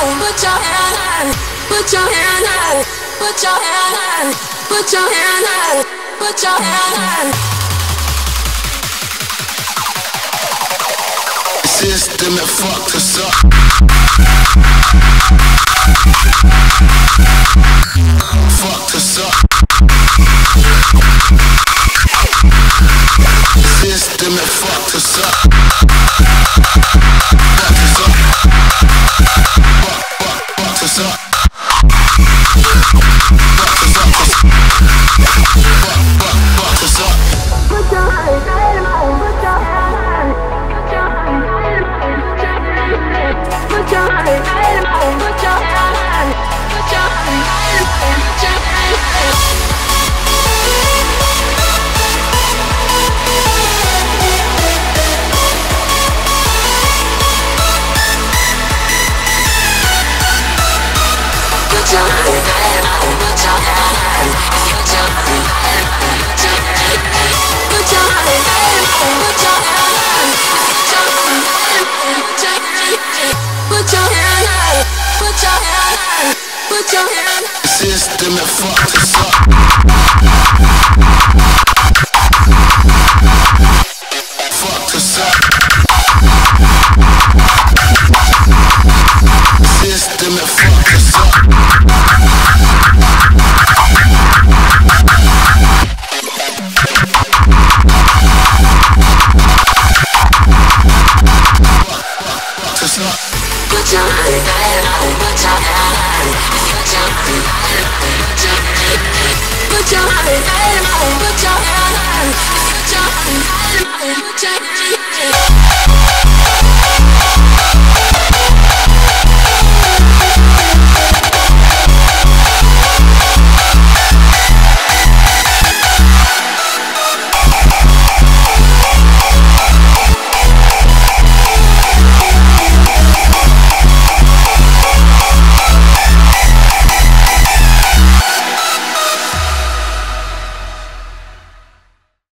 System that fucked us up. Fucked us up. System that fucked us up. Fucked us up. Fucked us up. Fucked us up. Fucked us up. Put your hands up. Put your hands up. Put your hands up. Put your hands up. Put your hands up. Put your hands up. System that fucked us up. Fucked us up. System that fucked us up. Put your hands up. Put your hands up. Put your hands up. Put your hands up.